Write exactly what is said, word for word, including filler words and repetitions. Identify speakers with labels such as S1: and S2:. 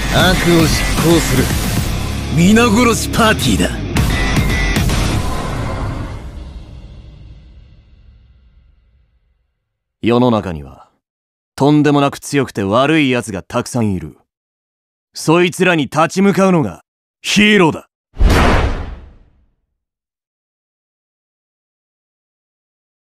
S1: 悪を執行する皆殺しパーティーだ。
S2: 世の中にはとんでもなく強くて悪い奴がたくさんいる。そいつらに立ち向かうのがヒーローだ。